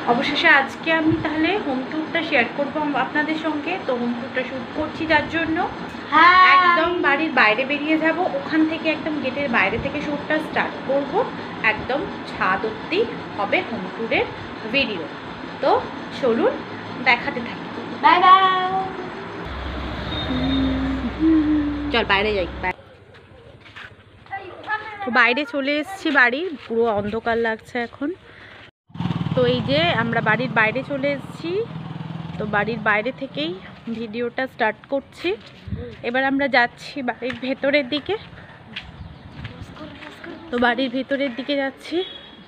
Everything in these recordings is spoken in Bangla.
অবশেষে আজকে আমি তাহলে হোম ট্যুরটা শেয়ার করবো আপনাদের সঙ্গে। তো হোম ট্যুরটা শ্যুট করছি, যার জন্য একদম বাড়ির বাইরে বেরিয়ে যাব। ওখান থেকে একদম গেটের বাইরে থেকে শ্যুটটা স্টার্ট করব, একদম ছাদ অবধি হবে হোম ট্যুরের ভিডিও। তো চলুন দেখাতে থাকি। Bye bye. চল বাইরে যাই। তো বাইরে চলে এসেছি, বাড়ির পুরো অন্ধকার লাগছে এখন। তো এই যে আমরা বাড়ির বাইরে চলে এসেছি। তো বাড়ির বাইরে থেকেই ভিডিওটা স্টার্ট করছি। এবার আমরা যাচ্ছি বাড়ির ভেতরের দিকে। তো বাড়ির ভেতরের দিকে যাচ্ছি।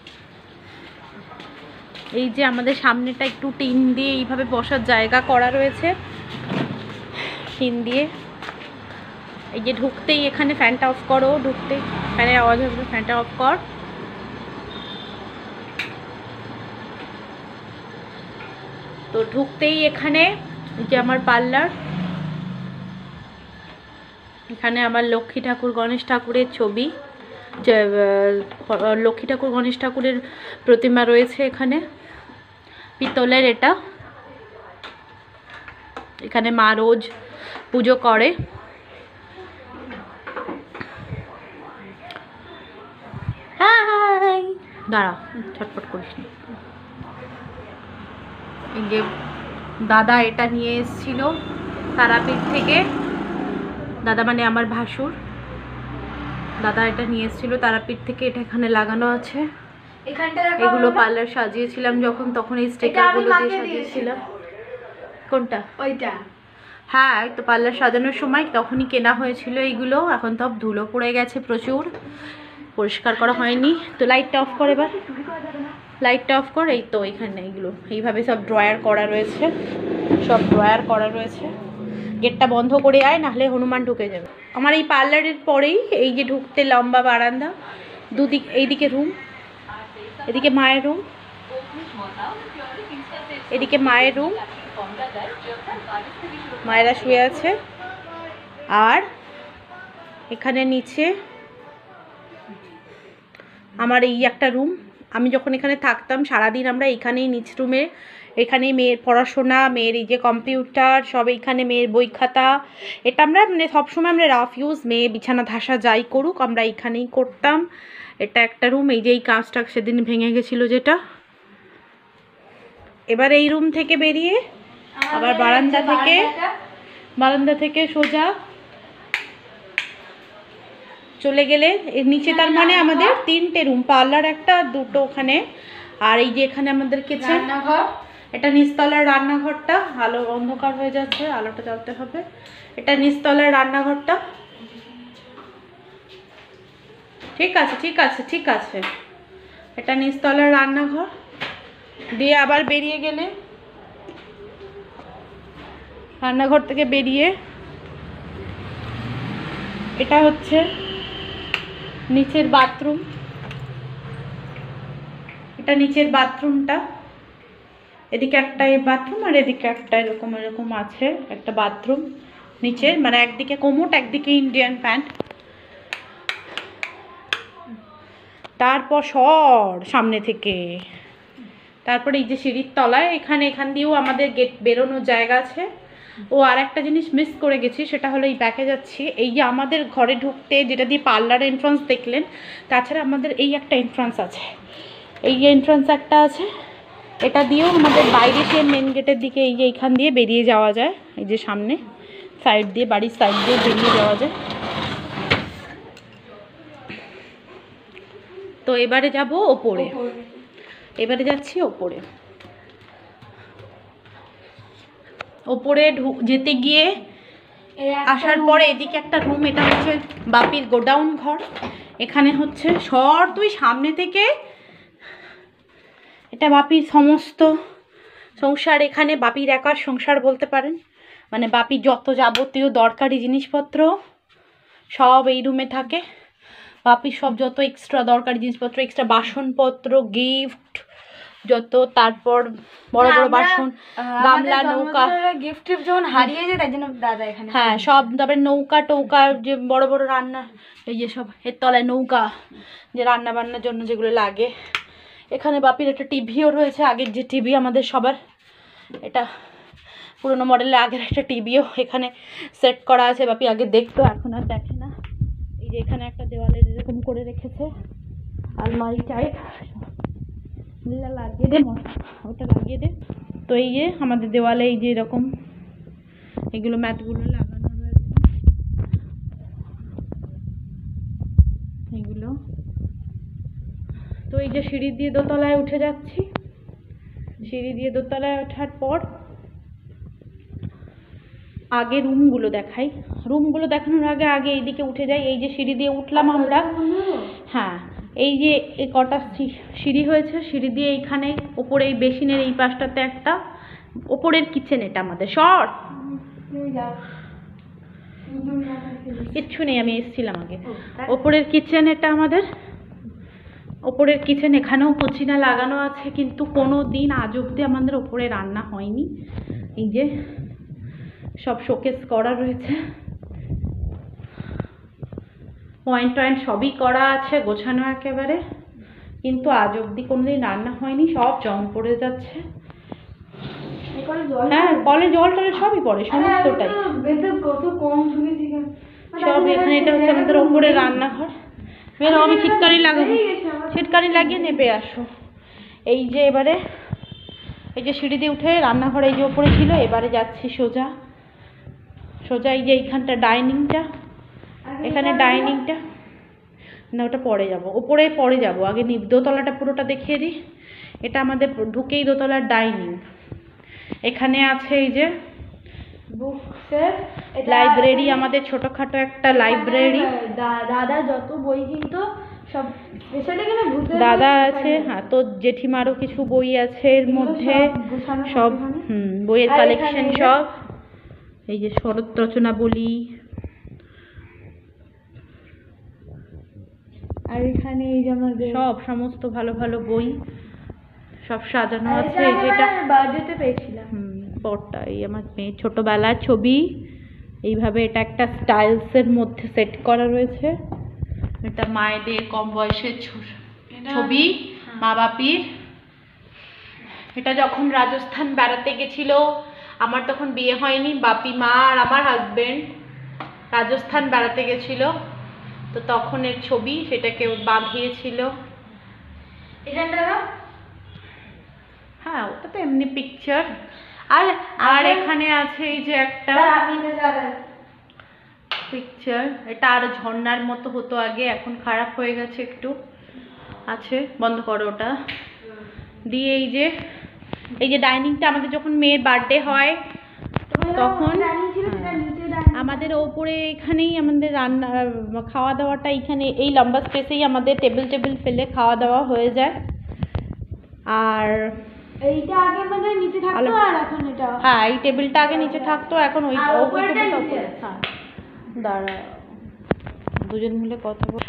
এই যে আমাদের সামনেটা একটু টিন দিয়ে এইভাবে বসার জায়গা করা রয়েছে, টিন দিয়ে। এই যে ঢুকতেই এখানে ফ্যানটা অফ করো, ঢুকতেই ফ্যানের আওয়াজ হবে, ফ্যানটা অফ কর। তো ঢুকতেই এখানে যে আমার পার্লার, এখানে আমার লক্ষ্মী ঠাকুর গণেশ ঠাকুরের ছবি, লক্ষ্মী ঠাকুর গণেশ ঠাকুরের প্রতিমা রয়েছে এখানে, পিতলের। এটা এখানে মা রোজ পুজো করে। হাই, দাঁড়া, ছটফট করিস না। এই যে দাদা এটা নিয়ে এসেছিল তারাপীঠ থেকে, দাদা মানে আমার ভাসুর। দাদা এটা নিয়ে এসেছিল তারাপীঠ থেকে, এটা এখানে লাগানো আছে। এগুলো পার্লার সাজিয়েছিলাম যখন, তখন এই স্টিকারগুলো দিয়ে সাজিয়েছিলাম। কোনটা? ওইটা। হ্যাঁ, এই তো পার্লার সাজানোর সময় তখনই কেনা হয়েছিল এইগুলো। এখন তো ধুলো পড়ে গেছে প্রচুর, পরিষ্কার করা হয়নি। তো লাইটটা অফ করে, এবার লাইটটা অফ কর। এই তো এখানে এইগুলো এইভাবে সব ড্রয়ার করা রয়েছে, সব ড্রয়ার করা রয়েছে। গেটটা বন্ধ করে আয়, নাহলে হনুমান ঢুকে যাবে। আমার এই পার্লারের পরেই এই যে ঢুকতে লম্বা বারান্দা, দুদিক, এইদিকে রুম, এদিকে মায়ের রুম, এদিকে মায়ের রুম, মায়েরা শুয়ে আছে। আর এখানে নিচে আমার এই একটা রুম। আমি যখন এখানে থাকতাম সারাদিন আমরা এইখানেই, নিচ রুমে, এখানেই মেয়ের পড়াশোনা, মেয়ের এই যে কম্পিউটার সব এইখানে, মেয়ের বই খাতা, এটা আমরা মানে সবসময় আমরা রাফ ইউজ, মেয়ে বিছানা ধাসা যাই করুক আমরা এইখানেই করতাম। এটা একটা রুম। এই যে এই কাঁচটা সেদিন ভেঙে গেছিলো যেটা। এবার এই রুম থেকে বেরিয়ে আবার বারান্দা থেকে সোজা চলে গেলে এর নিচে, তার মানে আমাদের তিনটে রুম, পার্লার একটা, দুটো ওখানে। আর এই যে এখানে আমাদের কিচেন, এটা নিচতলার রান্নাঘরটা। আলো অন্ধকার হয়ে যাচ্ছে, আলোটা জ্বালতে হবে। এটা নিচতলার রান্নাঘরটা। ঠিক আছে, ঠিক আছে, ঠিক আছে। এটা নিচতলার রান্নাঘর দিয়ে আবার বেরিয়ে গেলে, রান্নাঘর থেকে বেরিয়ে এটা হচ্ছে নিচের বাথরুম। এটা নিচের বাথরুমটা, এদিকে একটা বাথরুম আর এদিকে একটা এরকম এরকম আছে একটা বাথরুম নিচে, মানে একদিকে কোমোট, একদিকে ইন্ডিয়ান প্যান্ট। তারপর সামনে থেকে, তারপরে এই যে সিঁড়ির তলায় এখান দিয়েও আমাদের গেট বেরোনোর জায়গা আছে। ও আর একটা জিনিস মিস করে গেছি, সেটা হলো এই ব্যাকে যাচ্ছি। এই যে আমাদের ঘরে ঢুকতে যেটা দিয়ে পার্লার এন্ট্রান্স দেখলেন, তাছাড়া আমাদের এই একটা এন্ট্রান্স আছে, এই যে এন্ট্রান্স একটা আছে, এটা দিয়েও আমাদের বাইরে সে মেন গেটের দিকে এই যে এইখান দিয়ে বেরিয়ে যাওয়া যায়। এই যে সামনে সাইড দিয়ে, বাড়ির সাইড দিয়ে বেরিয়ে যাওয়া যায়। তো এবারে যাব ওপরে, এবারে যাচ্ছি ওপরে। ওপরে যেতে গিয়ে আসার পরে এদিকে একটা রুম, এটা হচ্ছে বাপির গোডাউন ঘর। এখানে হচ্ছে তুই সামনে থেকে, এটা বাপির সমস্ত সংসার, এখানে বাপির একার সংসার বলতে পারেন। মানে বাপির যত যাবতীয় দরকারি জিনিসপত্র সব এই রুমে থাকে। বাপির সব যত এক্সট্রা দরকারি জিনিসপত্র, এক্সট্রা বাসনপত্র, গিফট যত, তারপর বড় বড় বাসন, গামলা, নৌকা, গিফট যখন হারিয়ে যায় তাই জন্য দাদা এখানে, হ্যাঁ সব। তারপরে নৌকা টৌকা, যে বড় বড় রান্না, এই যে সব এর তলায় নৌকা, যে রান্না বান্নার জন্য যেগুলো লাগে, এখানে বাপির একটা টিভিও রয়েছে, আগের যে টিভি আমাদের সবার, এটা পুরোনো মডেলের আগের একটা টিভিও এখানে সেট করা আছে। বাপি আগে দেখতো, এখন আর দেখে না। এই যে এখানে একটা দেওয়ালে এরকম করে রেখেছে আলমারি টাইপ, লাগিয়ে দে, ওটা লাগিয়ে দে। তো এই যে আমাদের দেওয়ালে এই যে এরকম এগুলো ম্যাটগুলো লাগানো রয়েছে এগুলো। তো এই যে সিঁড়ি দিয়ে দোতলায় উঠে যাচ্ছি, সিঁড়ি দিয়ে দোতলায় ওঠার পর আগে রুমগুলো দেখাই। রুমগুলো দেখানোর আগে এইদিকে উঠে যাই। এই যে সিঁড়ি দিয়ে উঠলাম আমরা, হ্যাঁ এই যে এই কটা সিঁড়ি হয়েছে, সিঁড়ি দিয়ে এইখানে ওপরে এই বেসিনের এই পাশটাতে একটা ওপরের কিচেন, এটা আমাদের শর্ট কিচ্ছু নেই, আমি এসেছিলাম আগে। ওপরের কিচেন এটা আমাদের, ওপরের কিচেন, এখানেও কুচিনা লাগানো আছে, কিন্তু কোনো দিন আজ অব্দি আমাদের ওপরে রান্না হয়নি। এই যে সব শোকেস করা রয়েছে, পয়েন্ট টয়েন্ট সবই করা আছে, গোছানো একেবারে, কিন্তু আজ অব্দি কোনোদিন রান্না হয়নি, সব জং পড়ে যাচ্ছে। হ্যাঁ কলে জল টলে সবই পড়ে, সমস্তটাই সব এখানে। এটা হচ্ছে আমাদের ওপরে রান্নাঘর। বেরো, আমি ছিটকানি লাগাবো, ছিটকানি লাগিয়ে নেবে আসো। এই যে এবারে এই যে সিঁড়ি দিয়ে উঠে রান্নাঘর এই যে ওপরে ছিল, এবারে যাচ্ছি সোজা সোজা। এই যে এইখানটা ডাইনিংটা, এখানে ডাইনিংটা না, ওটা পরে যাব, ওপরে পরে যাব, আগে দোতলাটা পুরোটা দেখিয়ে দিই। এটা আমাদের ঢুকেই দোতলার ডাইনিং। এখানে আছে এই যে লাইব্রেরি, আমাদের ছোটখাটো একটা লাইব্রেরি। দাদা যত বই কিনতো সব দাদা আছে, হ্যাঁ তো জেঠিমারও কিছু বই আছে এর মধ্যে, সব বইয়ের কালেকশন সব। এই যে শরৎ রচনা বলি, আর এখানে এই যে আমাদের সব সমস্ত ভালো ভালো বই সব সাজানো আছে। এই যেটা বার্থডেতে পেয়েছিলাম, পরটা এই আমার মেয়ের ছোটবেলার ছবি, এইভাবে এটা একটা স্টাইলসের মধ্যে সেট করা রয়েছে। এটা মায়েদের কম বয়সের ছবি, মা বাপির। এটা যখন রাজস্থান বেড়াতে গেছিল, আমার তখন বিয়ে হয়নি, বাপি মা আর আমার হাজবেন্ড রাজস্থান বেড়াতে গেছিল, তো তখনের ছবি, সেটাকে বাঁধিয়েছিল। হ্যাঁ ওটা তো এমনি পিকচার। আর এখানে আছে এই যে একটা পিকচার, এটা আর ঝর্ণার মতো হতো আগে, এখন খারাপ হয়ে গেছে একটু, আছে বন্ধ করো ওটা দিয়ে। এই যে ডাইনিংটা আমাদের যখন মেয়ের বার্থডে হয় তখন আমাদের ওপরে এখানেই আমাদের রান্না খাওয়া দাওয়াটা, এইখানে এই লম্বা স্পেসেই আমাদের টেবিল ফেলে খাওয়া দাওয়া হয়ে যায়। আর এইটা আগে আমাদের নিচে থাকতো, আর এখন এটা, হ্যাঁ এই টেবিলটা আগে নিচে থাকতো, এখন ওই টেবিলটা উপরে। হ্যাঁ দাঁড়া, দুজন মিলে কথা বল।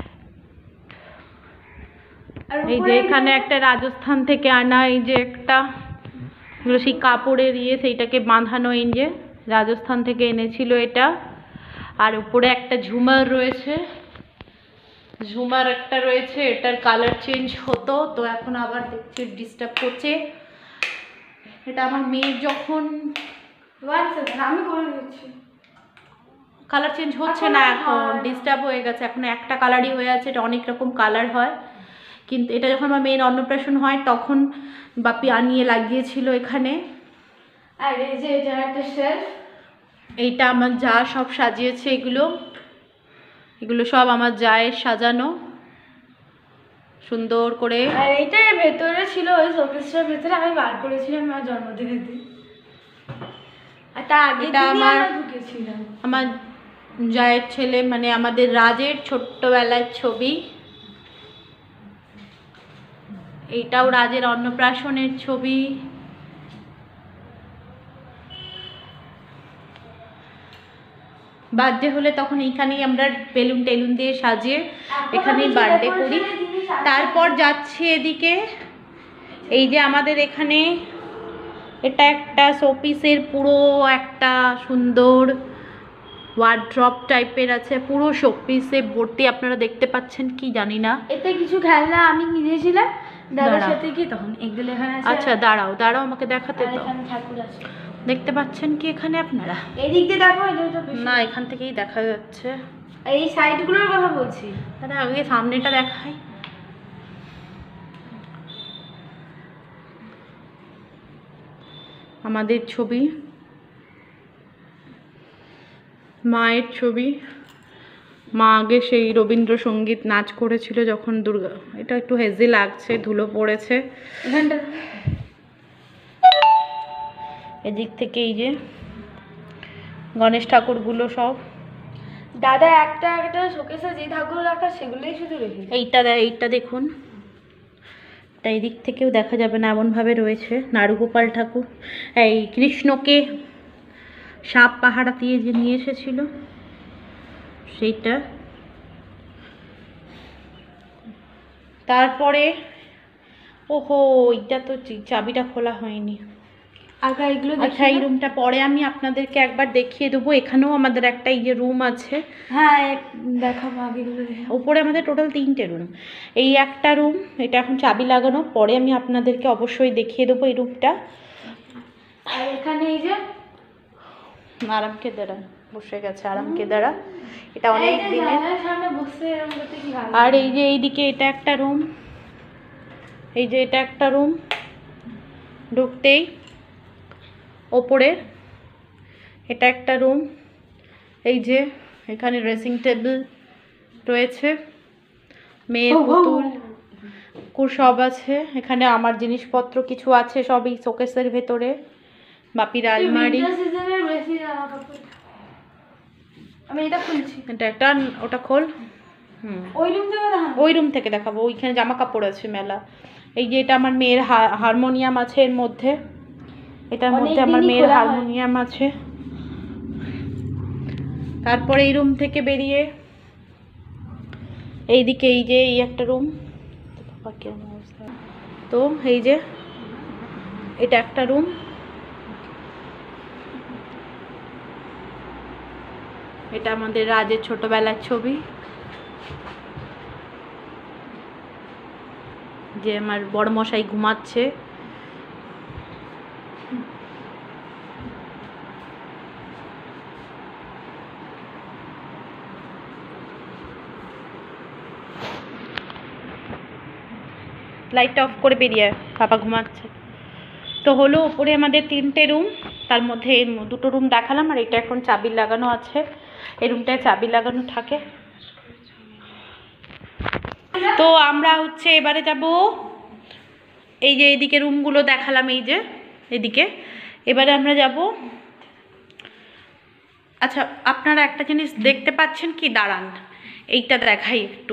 এই যে এখানে একটা রাজস্থান থেকে আনা এই যে একটা সেই কাপড়ের সেইটাকে বাঁধানো, এই যে রাজস্থান থেকে এনেছিল এটা। আর উপরে একটা ঝুমার রয়েছে, ঝুমার একটা রয়েছে, এটার কালার চেঞ্জ হতো, তো এখন আবার দেখছি ডিস্টার্ব করছে। এটা আমার মেয়ের যখন আমি করে দিচ্ছি, কালার চেঞ্জ হচ্ছে না, এখন ডিস্টার্ব হয়ে গেছে, এখন একটা কালারই হয়ে আছে। এটা অনেক রকম কালার হয়, কিন্তু এটা যখন আমার মেয়ের অন্নপ্রাশন হয় তখন বাপি আনিয়ে লাগিয়েছিল এখানে। আর এই যে এটা একটা শেলফ, এইটা আমার যা সব সাজিয়েছে, এগুলো সব আমার জায়ের সাজানো সুন্দর করে। আর এইটা ভেতরে ছিল, ওই শোকেসটার ভেতরে আমি বার করেছিলাম আমার জন্মদিনের দিন, আর তার আগে আমরা ঢুকেছিলাম। আমার জায়ের ছেলে মানে আমাদের রাজের ছোট্টবেলার ছবি, এইটাও রাজের অন্নপ্রাশনের ছবি। বার্থডে হলে তখন এইখানেই আমরা বেলুন টেলুন দিয়ে সাজিয়ে এখানেই বার্থডে করি। তারপর যাচ্ছি এদিকে, এই যে আমাদের এখানে এটা একটা শোপিসের পুরো একটা সুন্দর ওয়ার্ড্রপ টাইপের আছে, পুরো শোপিসে ভর্তি, আপনারা দেখতে পাচ্ছেন কি জানি না। এতে কিছু খেলনা আমি কিনেছিলাম, দাদার দাঁড়াও। সাথে কি তখন এগুলো এখানে আছে। আচ্ছা দাঁড়াও দাঁড়াও, আমাকে দেখাতে আর দাও। এখানে ঠাকুর আছে। দেখতে পাচ্ছেন কি এখানে আপনারা? এই দিক দিয়ে দেখো, এটা বেশি না, এখান থেকেই দেখা যাচ্ছে। এই সাইডগুলোর কথা বলছি। তাহলে আগে সামনেটা দেখাই। আমাদের ছবি, মায়ের ছবি। মা আগে সেই রবীন্দ্রসঙ্গীত নাচ করেছিল যখন দুর্গা। এটা একটু হেজি লাগছে, ধুলো পড়েছে এখানটা এদিক থেকে। এই যে গণেশ ঠাকুরগুলো সব। দাদা একটা একটা শোকেসে যে ঠাকুর রাখা সেগুলোই শুধু রেখে। এইটা দেখুন, এটা এই দিক থেকেও দেখা যাবে না, এমনভাবে রয়েছে। নারুগোপাল ঠাকুর, এই কৃষ্ণকে সাপ পাহারা দিয়ে যে নিয়ে এসেছিল সেইটা। তারপরে ওহো, এইটা তো চাবিটা খোলা হয়নি। আগে এগুলো আচ্ছা, এই রুমটা পরে আমি আপনাদেরকে একবার দেখিয়ে দেবো। এখানেও আমাদের একটা এই যে রুম আছে। হ্যাঁ দেখাবো, আগে এগুলো দেখাবো। উপরে আমাদের টোটাল 3টে রুম। এই একটা রুম, এটা এখন চাবি লাগানো, পরে আমি আপনাদেরকে অবশ্যই দেখিয়ে দেবো এই রুমটা। আর এখানে এই যে আরামকে দাঁড়া বসে গেছে, আরামকে দাঁড়া, এটা অনেক এই যে দিনের। জানলার সামনে বসে এরকম করতে কি ভালো। আর এই যে এইদিকে এটা একটা রুম, এই যে এটা একটা রুম। ঢুকতেই ওপরে এটা একটা রুম। এই যে এখানে ড্রেসিং টেবিল রয়েছে, মেয়ের পুতুল কুকুর সব আছে। এখানে আমার জিনিসপত্র কিছু আছে, সব এই শোকেসের ভেতরে। বাপির আলমারি। উইন্টার সিজনের বেশি জামা কাপড়। আমি এটা খুলছি। এটা একটা, ওটা খোল। ওই রুম থেকে দেখাবো। ওই রুম থেকে দেখাবো, ওইখানে জামা কাপড় আছে মেলা। এই যে এটা আমার মেয়ের হারমোনিয়াম আছে এর মধ্যে, এটার মধ্যে আমার অনেকদিনই মেয়ের খোলা হয়নি। হারমোনিয়াম আছে। তারপরে এই রুম থেকে বেরিয়ে এইদিকে এই যে এই একটা রুম। তো এই যে এটা একটা রুম। এটা আমাদের রাজের ছোটবেলার ছবি, যে আমার বড় মশাই ঘুমাচ্ছে। লাইটটা অফ করে বেরিয়ে বাবা ঘুমাচ্ছে। তো হলো, উপরে আমাদের 3টে রুম, তার মধ্যে 2টো রুম দেখালাম, আর এটা এখন চাবি লাগানো আছে। এই রুমটায় চাবি লাগানো থাকে। তো আমরা হচ্ছে এবারে যাব, এই যে এইদিকে রুমগুলো দেখালাম, এই যে এদিকে। এবারে আমরা যাব। আচ্ছা, আপনারা একটা জিনিস দেখতে পাচ্ছেন কি? দাঁড়ান, এইটা দেখাই একটু।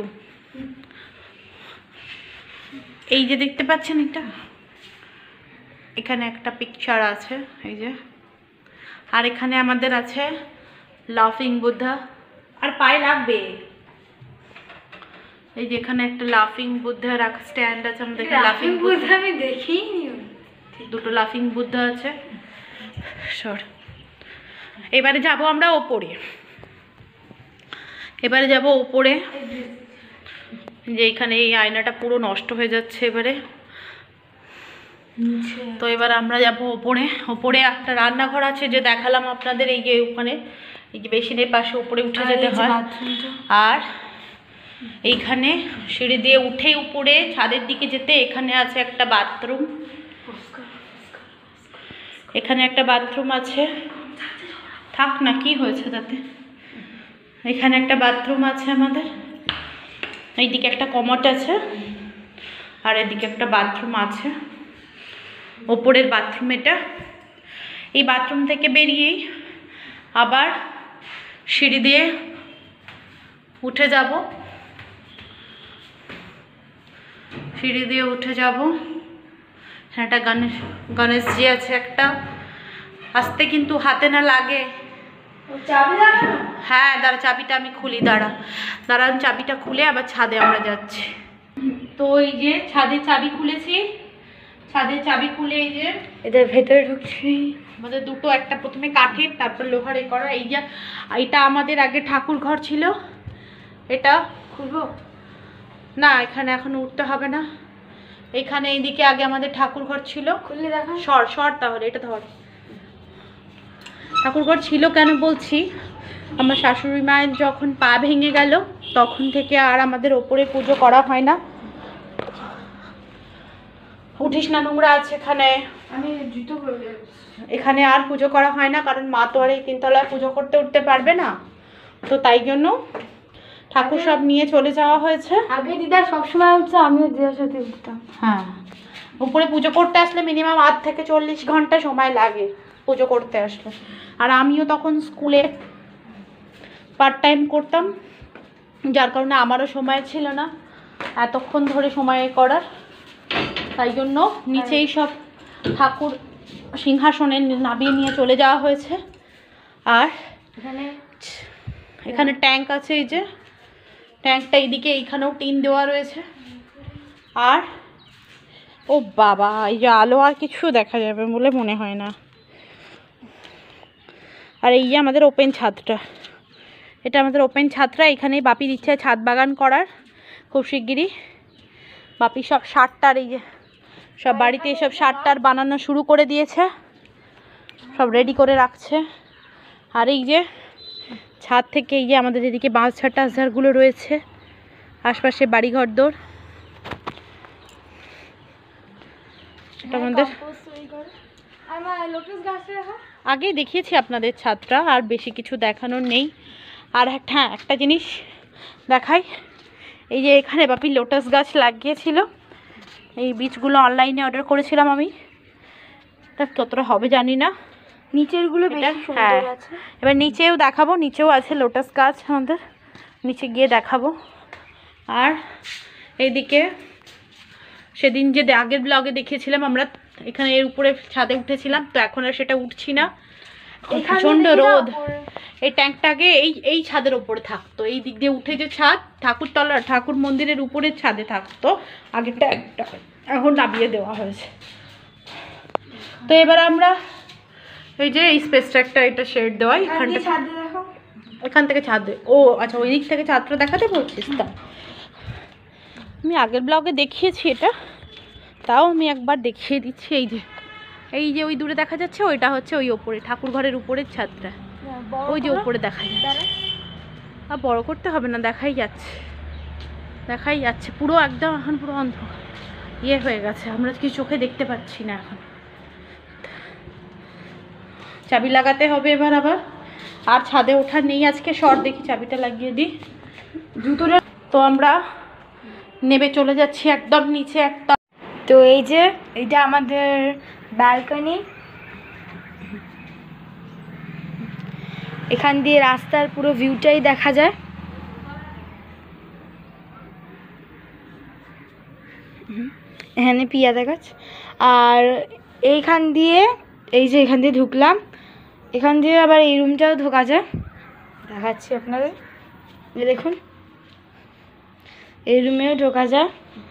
এই যে দেখতে পাচ্ছেন এটা, এখানে একটা পিকচার আছে, এই যে। আর এখানে আমাদের আছে লাফিং বুদ্ধা। আর পায়ে লাগবে। এই যে এখানে একটা লাফিং বুদ্ধা রাখা স্ট্যান্ড আছে আমাদের। লাফিং বুদ্ধা আমি দেখিনি। 2টো লাফিং বুদ্ধা আছে। সর, এবারে যাব আমরা ওপরে। এবারে যাব ওপরে, যে এখানে এই আয়নাটা পুরো নষ্ট হয়ে যাচ্ছে এবারে। তো এবার আমরা যাব ওপরে। ওপরে একটা রান্নাঘর আছে, যে দেখালাম আপনাদের, এই যে ওখানে এই যে বেসিনের পাশে উপরে উঠে যেতে হয়। আর এইখানে সিঁড়ি দিয়ে উঠে উপরে ছাদের দিকে যেতে এখানে আছে একটা বাথরুম। এখানে একটা বাথরুম আছে, থাক না, কি হয়েছে তাতে। এখানে একটা বাথরুম আছে আমাদের। এইদিকে একটা কমোড আছে, আর এদিকে একটা বাথরুম আছে। ওপরের বাথরুম এটা। এই বাথরুম থেকে বেরিয়েই আবার সিঁড়ি দিয়ে উঠে যাব। সিঁড়ি দিয়ে উঠে যাব। একটা গণেশজি আছে একটা। আসতে কিন্তু হাতে না লাগে। হ্যাঁ দাঁড়া, চাবিটা আমি খুলি, দাঁড়ান চাবিটা খুলে আবার ছাদে আমরা যাচ্ছি। তো এই যে ছাদের চাবি খুলেছি। ছাদের চাবি খুলে এই যে এদের ভেতরে ঢুকছি। আমাদের 2টো, একটা প্রথমে কাঠের, তারপর লোহার করা। এই যে এটা আমাদের আগে ঠাকুর ঘর ছিল। এটা খুলবো না, এখানে এখন উঠতে হবে না। এখানে এইদিকে আগে আমাদের ঠাকুর ঘর ছিল। খুলে দেখা সর তাহলে এটা ধর। ঠাকুরঘর ছিল কেন বলছি, আমার শাশুড়ি মায়ের যখন পা ভেঙে গেল তখন থেকে আর আমাদের ওপরে পুজো করা হয় না। উঠিস না, নোংরা আছে এখানে। আমি জুতো পরে এখানে আর পুজো করা হয় না, কারণ মা তো আর এই 3 তলায় পুজো করতে উঠতে পারবে না, তো তাই জন্য ঠাকুর সব নিয়ে চলে যাওয়া হয়েছে। আগে দিদা সবসময় উঠছে, আমিও দিদার সাথে উঠতাম। হ্যাঁ, উপরে পুজো করতে আসলে মিনিমাম 8 থেকে 40 ঘন্টা সময় লাগে পুজো করতে আসলে। আর আমিও তখন স্কুলে পার্ট টাইম করতাম, যার কারণে আমারও সময় ছিল না এতক্ষণ ধরে সময় করার। তাই জন্য নিচেই সব ঠাকুর সিংহাসনে নামিয়ে নিয়ে চলে যাওয়া হয়েছে। আর এখানে ট্যাঙ্ক আছে, এই যে ট্যাঙ্কটা এইদিকে, এইখানেও টিন দেওয়া রয়েছে। আর ও বাবা, এই যে আলো আর কিছু দেখা যাবে বলে মনে হয় না। আর এই যে আমাদের ওপেন ছাদটা, এটা আমাদের ওপেন ছাদটা। এখানেই বাপির ইচ্ছে ছাদ বাগান করার খুব শিগগিরই। বাপি সব সারটার, এই যে সব বাড়িতে সব সারটার বানানো শুরু করে দিয়েছে, সব রেডি করে রাখছে। আর এই যে ছাদ থেকে এই যে আমাদের এদিকে বাঁশঝাড় টাশঝাড়গুলো রয়েছে, আশপাশে বাড়িঘর দোর। এটা আমাদের আগেই দেখিয়েছি আপনাদের ছাদটা, আর বেশি কিছু দেখানোর নেই। আর একটা জিনিস দেখাই, এই যে এখানে বাপি লোটাস গাছ লাগিয়েছিল, এই বীজগুলো অনলাইনে অর্ডার করেছিলাম আমি। এটা কতটা হবে জানি না, নিচের গুলো বেশি সুন্দর আছে। এবার নিচেও দেখাবো, নিচেও আছে লোটাস গাছ আমাদের, নিচে গিয়ে দেখাবো। আর এইদিকে সেদিন যে আগের ব্লগে দেখিয়েছিলাম আমরা, এখানে এর উপরে ছাদে উঠেছিলাম, তো এখন আর সেটা উঠছি না, প্রচণ্ড রোদ। এই ট্যাঙ্কটাকে এই ছাদের উপরে থাকতো, এই দিক দিয়ে উঠে যে ছাদ, ঠাকুর মন্দিরের উপরে ছাদে থাকতো আগে ট্যাঙ্কটা, এখন নামিয়ে দেওয়া হয়েছে। তো এবার আমরা এই যে এই স্পেসটা একটা, এটা শেড দেওয়া, এখান থেকে ছাদ, ও আচ্ছা ওই দিক থেকে ছাদটা দেখাতে বলছিস? তা আমি আগের ব্লগে দেখিয়েছি এটা, তাও আমি একবার দেখিয়ে দিচ্ছি। এই যে ওই দূরে দেখা যাচ্ছে, ওইটা হচ্ছে ওই ওপরে ঠাকুর ঘরের উপরের ছাদটা, ওই যে উপরে দেখা যাচ্ছে। আর বড় করতে হবে না, দেখাই যাচ্ছে পুরো একদম। এখন পুরো অন্ধকার হয়ে গেছে, আমরা কিছু চোখে দেখতে পাচ্ছি না এখন। চাবি লাগাতে হবে এবার আবার, আর ছাদে ওঠা নেই আজকে। দেখি চাবিটা লাগিয়ে দিই জুতোটা। তো আমরা নেমে চলে যাচ্ছি একদম নিচে একটা। তো এই যে এইটা আমাদের ব্যালকনি, এখান দিয়ে রাস্তার পুরো ভিউটাই দেখা যায়। এখানে পিয়াদা গাছ। আর এইখান দিয়ে, এই যে এখান দিয়ে ঢুকলাম, এখান দিয়ে আবার এই রুমটাও ঢোকা যায়, দেখাচ্ছি আপনাদের। দেখুন এই রুমেও ঢোকা যায়।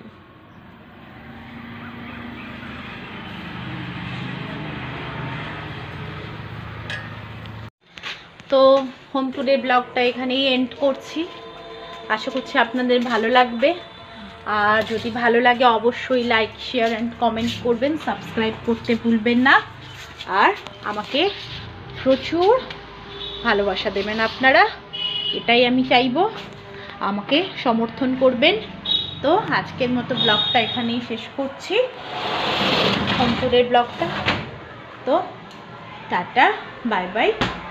তো হোম টুডে ব্লগটা এখানেই এন্ড করছি। আশা করছি আপনাদের ভালো লাগবে, আর যদি ভালো লাগে অবশ্যই লাইক, শেয়ার অ্যান্ড কমেন্ট করবেন, সাবস্ক্রাইব করতে ভুলবেন না। আর আমাকে প্রচুর ভালোবাসা দেবেন আপনারা, এটাই আমি চাইবো, আমাকে সমর্থন করবেন। তো আজকের মতো ব্লগটা এখানেই শেষ করছি, হোম টুডের ব্লগটা। তো টাটা, বাই বাই।